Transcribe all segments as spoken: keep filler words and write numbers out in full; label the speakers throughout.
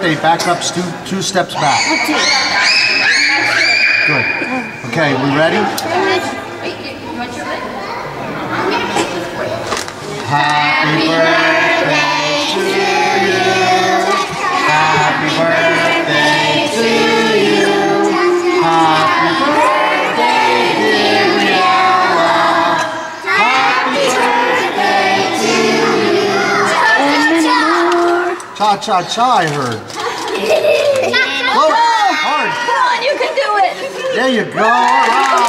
Speaker 1: birthday, back up two, two steps back. Good. Okay, we ready? Happy birthday to you. Happy birthday to you. Happy birthday, dear Briella. Happy birthday to you. Cha cha cha, I heard. Blow it hard.
Speaker 2: Come on, you can do it.
Speaker 1: There you go. Right.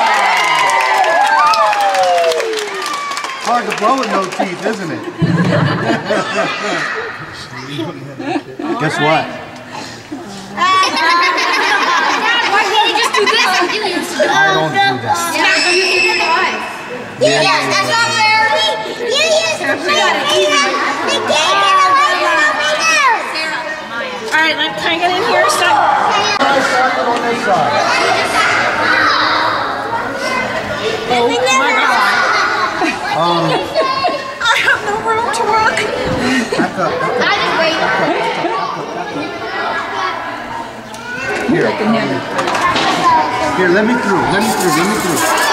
Speaker 1: Hard to blow with no teeth, isn't it? Guess what?
Speaker 2: Why can't you just do this and do this?
Speaker 1: I don't do that.
Speaker 3: Yeah, yes, that's not fair. You used to play the game in the living room.
Speaker 2: All right, let, can I get in here? So.
Speaker 1: On this side.
Speaker 2: Oh my God.
Speaker 1: Um,
Speaker 2: I have no room to walk.
Speaker 1: back up, back up.
Speaker 3: I just wait.
Speaker 1: Here, um, here, let me through, let me through, let me through.